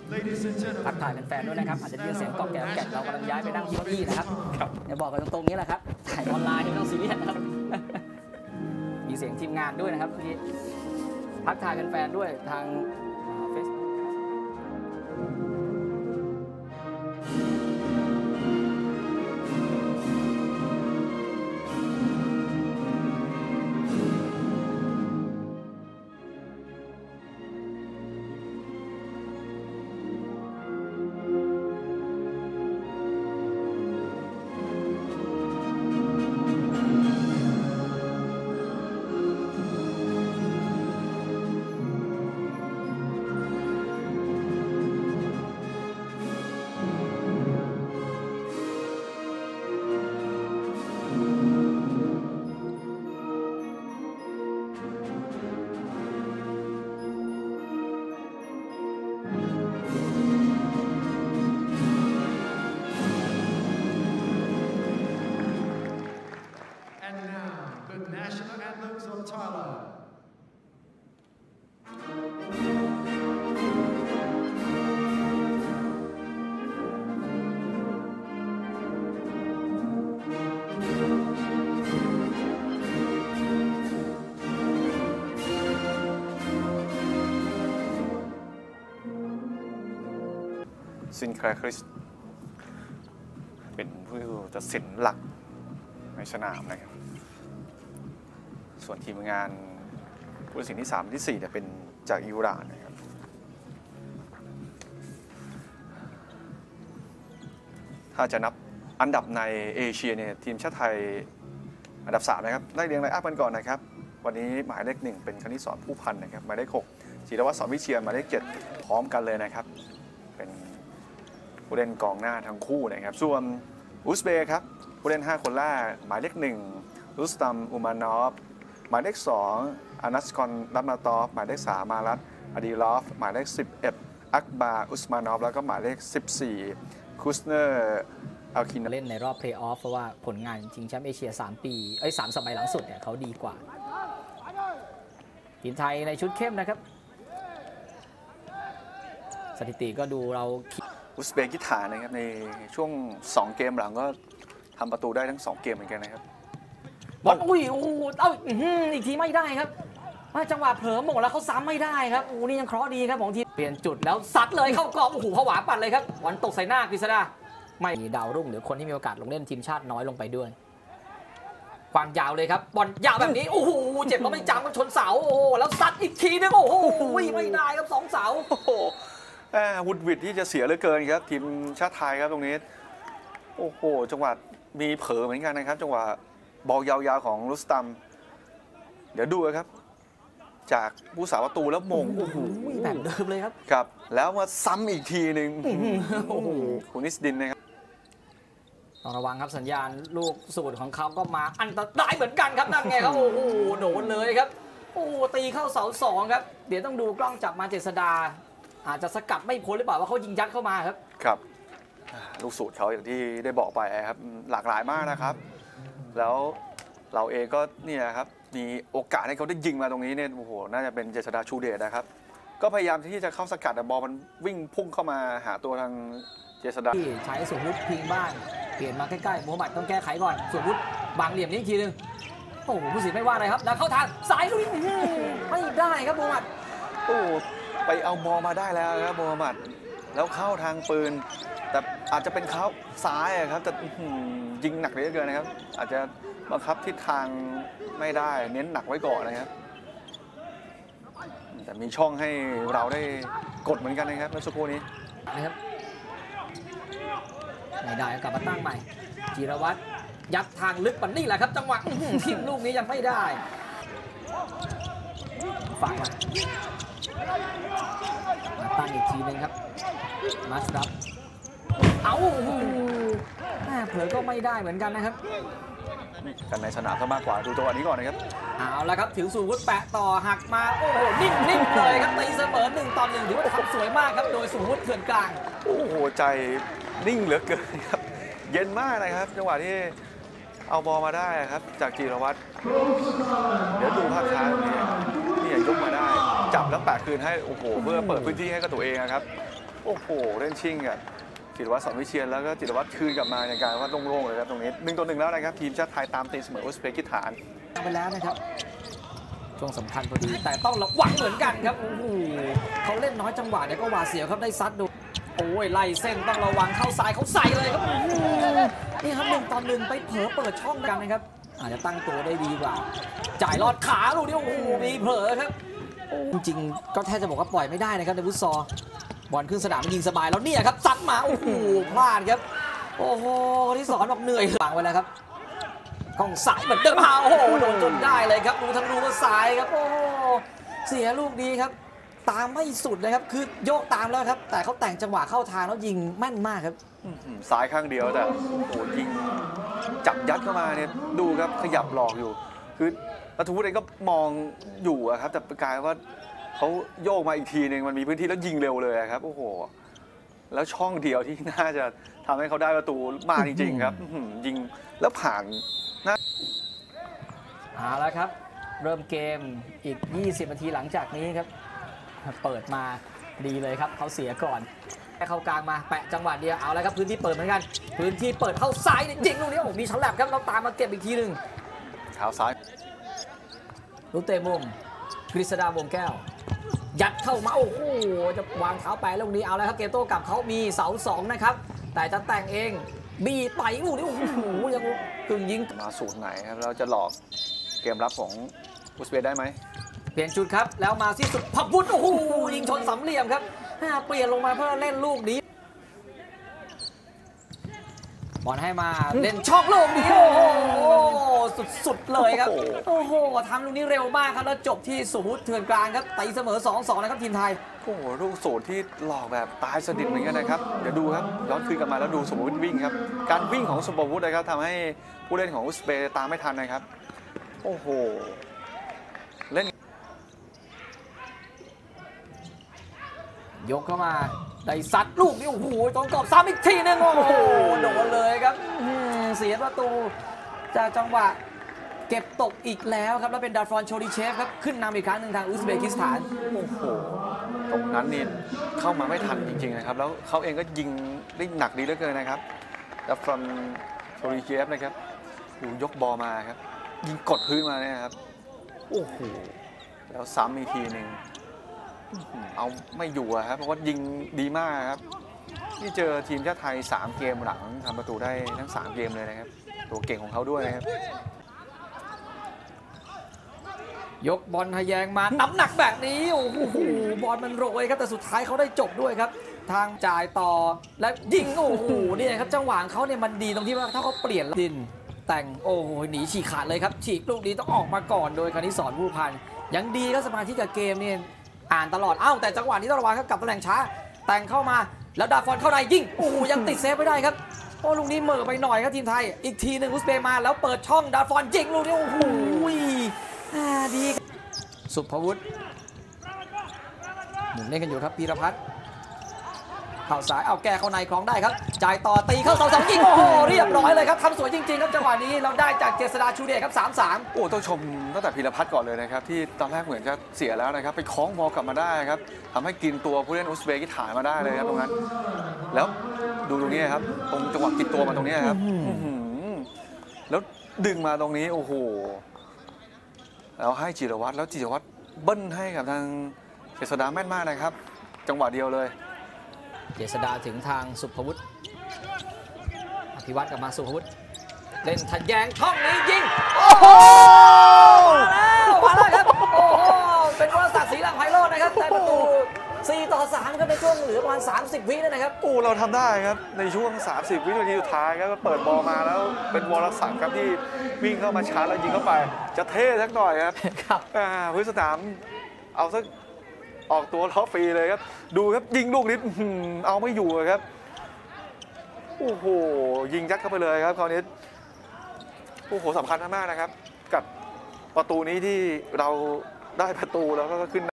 ทักทายแฟนๆด้วยนะครับอาจจะได้ยินเสียงกอกแกะเรากำลังย้ายไปนั่งที่เก้าอี้นะครับเดี๋ยวบอกกันตรงๆนี้แหละครับถ่ายออนไลน์ไม่ต้องซีเรียสนะครับมีเสียงทีมงานด้วยนะครับที่ทักทายแฟนๆด้วยทางเฟซบุ๊ก National anthems of Thailand. ซินแคลร์คริสเป็นผู้ตัดสินหลักในสนามนะครับส่วนทีมงานผู้ตัดสินที่3ที่4เนี่ยเป็นจากอิหร่านนะครับถ้าจะนับอันดับในเอเชียเนี่ยทีมชาติไทยอันดับ3นะครับได้เรียงไลน์อัพกันก่อนนะครับวันนี้หมายเลข1เป็นคณิตศรผู้พันนะครับหมายเลข6จิรวัฒน์ สอนวิเชียรหมายเลข7พร้อมกันเลยนะครับเป็นผู้เล่นกองหน้าทั้งคู่นะครับส่วนอุซเบย์ครับผู้เล่น5คนแรกหมายเลข1รุสตัม อุมานอฟหมายเลข2อานัสคอนรัตนาตอฟหมายเลข3มารัตอดีลอฟหมายเลข11อักบาอุสมานอฟแล้วก็หมายเลข14คุสเนอร์อัลคินเล่นในรอบเพลย์ออฟเพราะว่าผลงานชิงแชมป์เอเชีย3 สมัยหลังสุดเนี่ยเขาดีกว่าทีมไทยในชุดเข้มนะครับสถิติก็ดูเราอุซเบกิสถานนะครับในช่วง2เกมหลังก็ทำประตูได้ทั้ง2เกมเหมือนกันนะครับบอลอุ้ยโอ้เอาอีกทีไม่ได้ครับจังหวะเผลอหม่งแล้วเขาซ้ำไม่ได้ครับนี่ยังเคราะห์ดีครับของทีมเปลี่ยนจุดแล้วซัดเลยเข้ากรอบโอ้โหผวาปัดเลยครับบอลตกใส่หน้ากฤษดาไม่มีดาวรุ่งหรือคนที่มีโอกาสลงเล่นทีมชาติน้อยลงไปด้วยความยาวเลยครับบอลยาวแบบนี้โอ้โหเจ็บแล้วไม่จังมันชนเสาโอ้โหแล้วซัดอีกทีนึงโอ้โหไม่ได้ครับ2 เสาวุดวิดที่จะเสียเหลือเกินครับทีมชาติไทยครับตรงนี้โอ้โหจังหวะมีเผลอเหมือนกันนะครับจังหวะบอลยาวๆของรุสตัมเดี๋ยวดูครับจากผู้สาประตูแล้วมงโอ้โหแบบเดิมเลยครับครับแล้วมาซ้ำอีกทีหนึ่งโอ้โหคุณนิสดินนะครับต้องระวังครับสัญญาณลูกสูตรของเขาก็มาอันตรายเหมือนกันครับนั่นไงครับโอ้โหโดนเลยครับโอ้ตีเข้าเสา2ครับเดี๋ยวต้องดูกล้องจับมาเจษดาอาจจะสกัดไม่พ้นหรือเปล่าว่าเขายิงยัดเข้ามาครับครับลูกสูตรเขาอย่างที่ได้บอกไปครับหลากหลายมากนะครับแล้วเราเองก็เนี่ยครับมีโอกาสให้เขาได้ยิงมาตรงนี้เนี่ยโอ้โหน่าจะเป็นเจษดาชูเดชนะครับก็พยายามที่จะเข้าสกัดแต่บอลมันวิ่งพุ่งเข้ามาหาตัวทางเจษดาที่ใช้สุวุฒิพิงบ้านเปลี่ยนมาใกล้ๆมูฮัมหมัดต้องแก้ไขก่อนสุวุฒิบางเหลี่ยมนี้อีกทีนึงโอ้โหผู้สินไม่ว่าอะไรครับแล้วเข้าทางสายลุยไม่ได้ครับมูฮัมหมัดโอ้ไปเอาบอลมาได้แล้วครับมูฮัมหมัดแล้วเข้าทางปืนแต่อาจจะเป็นเขาซ้ายครับแต่ยิงหนักเหลือเกินนะครับอาจจะบังคับทิศทางไม่ได้เน้นหนักไว้ก่อนนะครับแต่มีช่องให้เราได้กดเหมือนกันนะครับเมื่อสักครู่นี้นะครับไม่ได้กลับมาตั้งใหม่จิรวัตรยัดทางลึกปันนี่แหละครับจังหวะทิมลูกนี้ยังไม่ได้ฝากมาตั้งอีกทีนึงครับมาสดับเอาเผลอก็ไม่ได้เหมือนกันนะครับกันในสนามซะมากกว่าดูตัวนี้ก่อนนะครับเอาละครับถึงสู่วุฒิแปะต่อหักมาโอ้โหนิ่มเลยครับตีเสมอ1-1ถือว่าทำสวยมากครับโดยสู่วุฒิเถื่อนกลางโอ้โหใจนิ่งเหลือเกินครับเย็นมากนะครับจังหวะที่เอาบอลมาได้ครับจากจิรวัตรเดี๋ยวดูภาพช้านี่ยกมาได้จับแล้วแปะคืนให้โอ้โหเพื่อเปิดพื้นที่ให้กับตัวเองครับโอ้โหเล่นชิงกับจิรวัตรสอนวิเชียรแล้วก็จิรวัตรคืนกลับมาอย่างการว่าโล่งๆเลยครับตรงนี้1-1แล้วนะครับทีมชาติไทยตามตีเสมออุซเบกิสถานไปแล้วนะครับช่วงสำคัญพอดีแต่ต้องระวังเหมือนกันครับโอ้โหเขาเล่นน้อยจังหวะเนี่ยก็หวาดเสียวครับได้ซัดดูโอ้ยไล่เส้นต้องระวังเข้าซ้ายเขาใส่เลยครับนี่ครับ1-1ไปเผลอเปิดช่องกันนะครับอาจจะตั้งตัวได้ดีกว่าจ่ายลอดขาลูกนี้โอ้โหมีเผลอครับจริงๆก็แทบจะบอกว่าปล่อยไม่ได้นะครับในฟุตซอลบอลขึ้นสนามยิงสบายแล้วเนี่ยครับซัดมาโอ้โหพลาดครับโอ้โหที่สอนบอกเหนื่อยหลังไว้แล้วครับกองสายเหมือนเดิมโอ้โหโดนจนได้เลยครับรู้ทั้งรู้ว่าซ้ายครับโอ้เสียลูกดีครับตามไม่สุดนะครับคือโยกตามแล้วครับแต่เขาแต่งจังหวะเข้าทางแล้วยิงแม่นมากครับซ้ายข้างเดียวแต่โอ้ยิงจับยัดเข้ามาเนี่ยดูครับขยับหลอกอยู่คือรัฐวุฒิเองก็มองอยู่ครับแต่กลายว่าเขาโยกมาอีกทีหนึ่งมันมีพื้นที่แล้วยิงเร็วเลยครับโอ้โหแล้วช่องเดียวที่น่าจะทำให้เขาได้ประตูมาจริงๆครับยิงแล้วผ่านนะเอาละครับเริ่มเกมอีก20นาทีหลังจากนี้ครับเปิดมาดีเลยครับเขาเสียก่อนเข้ากลางมาแปะจังหวะเดียวเอาแล้วครับพื้นที่เปิดเหมือนกันพื้นที่เปิดเข้าซ้ายยิงลูกนี้โอ้มีฉลับครับเราตามมาเก็บอีกทีหนึ่งเท้าซ้ายลูกเตะมุมกฤษดาวงแก้วยัดเข้ามาโอ้โหจะวางเท้าแปะลูกนี้เอาแล้วครับเกมโต้กลับเขามีเสา2นะครับแต่จะแต่งเองบีไปลูกนี้โอ้โหยังกึ่งยิงมาสูตรไหนครับเราจะหลอกเกมรับของอุซเบกได้ไหมเปลี่ยนจุดครับแล้วมาที่สุดพับวุฒิโอ้โหยิงชนสามเหลี่ยมครับเปลี่ยนลงมาเพื่อเล่นลูกนี้บอลให้มาเล่นช่องลูกนี้โอ้โหสุดๆเลยครับโอ้โหทำลูกนี้เร็วมากครับแล้วจบที่สุภวุฒิเถื่อนกลางครับตีเสมอ 2-2 นะครับทีมไทยโอ้โหลูกโสดที่หลอกแบบตายสนิทเหมือนกันนะครับเดี๋ยวดูครับย้อนคืนกลับมาแล้วดูสุภวุฒิวิ่งครับการวิ่งของสุภวุฒินะครับทำให้ผู้เล่นของอุซเบกตามไม่ทันนะครับโอ้โหเล่นยกเข้ามาได้ซัดลูกนี้โอ้โหตรงกรอบซ้ำอีกทีนึงโอ้โหโดนเลยครับเสียประตูจากจังหวะเก็บตกอีกแล้วครับแล้วเป็นดาฟอนโชดิเชฟครับขึ้นนำอีกครั้งหนึ่งทางอุซเบกิสถานโอ้โหตรงนั้นนี่เข้ามาไม่ทันจริงๆนะครับแล้วเขาเองก็ยิงได้หนักดีเหลือเกินนะครับดาฟอนโชดิเชฟนะครับดูยกบอลมาครับยิงกดพื้นมาเนี่ยครับโอ้โหแล้วซ้ำอีกทีหนึ่งเอาไม่อยู่ครับเพราะว่ายิงดีมากครับที่เจอทีมชาติไทย3เกมหลังทำประตูได้ทั้ง3เกมเลยนะครับตัวเก่งของเขาด้วยนะครับยกบอลทะแยงมาน้ำหนักแบบนี้โอ้โหบอลมันโรยครับแต่สุดท้ายเขาได้จบด้วยครับทางจ่ายต่อและยิงโอ้โหนี่ครับจังหวะเขาเนี่ยมันดีตรงที่ว่าถ้าเขาเปลี่ยนดินแต่งโอ้โหหนีฉีกขาดเลยครับฉีกลูกนี้ต้องออกมาก่อนโดยคณิสรผู้พันยังดีก็สมาธิกับเกมนี่อ่านตลอดแต่จังหวะนี้ต้องระวังครับกับตำแหน่งช้าแต่งเข้ามาแล้วดาฟอนเข้าในยิงโอ้ยังติดเซฟไม่ได้ครับโอ้ลูกนี้เหม่อไปหน่อยครับทีมไทยอีกทีหนึ่งอุซเบกมาแล้วเปิดช่องดาฟอนยิงลูกนี้โอ้โหดีสุภวุฒิหมุนเล่นกันอยู่ครับพีรพัฒน์เข้าสายเอาแก้เข้าในคล้องได้ครับจ่ายต่อตีเข้าเสา2ยิงโอ้โหเรียบร้อยเลยครับทำสวยจริงๆครับจังหวะนี้เราได้จากเจษฎาชูเดชครับ 3-3 โอ้ต้องชมตั้งแต่พีรพัฒน์ก่อนเลยนะครับที่ตอนแรกเหมือนจะเสียแล้วนะครับไปคล้องบอลกลับมาได้ครับทำให้กินตัวผู้เล่นอุซเบกิสถานมาได้เลยครับตรงนั้นแล้วดูตรงนี้ครับตรงจังหวะกินตัวมาตรงนี้ครับแล้วดึงมาตรงนี้โอ้โหแล้วให้จิรวัตรแล้วจิรวัตรเบิ้ลให้กับทางเจษฎาแม่นมากนะครับจังหวะเดียวเลยเจษฎาถึงทางสุภวุฒิอภิวัตรกลับมาสุภวุฒิเล่นทะแยงช่องนี้ยิงโอ้โหมาแล้วครับโอ้โหเป็นวรศักดิ์ศรีหลังไพโรจน์นะครับได้ประตู4-3ครับในช่วงเหลือประมาณ30 วินะครับโอ้เราทำได้ครับในช่วง30 วินาทีสุดท้ายครับเปิดบอลมาแล้วเป็นวรศักดิ์ครับที่วิ่งเข้ามาชาร์จแล้วยิงเข้าไปจะเท่สักหน่อยครับพื้นสนามเอาสักออกตัวล้อฟรีเลยครับดูครับยิงลูกนี้เอาไม่อยู่ครับโอ้โหยิงยัดเข้าไปเลยครับคราวนี้โอ้โหสำคัญมากนะครับกับประตูนี้ที่เราได้ประตูแล้วก็ขึ้น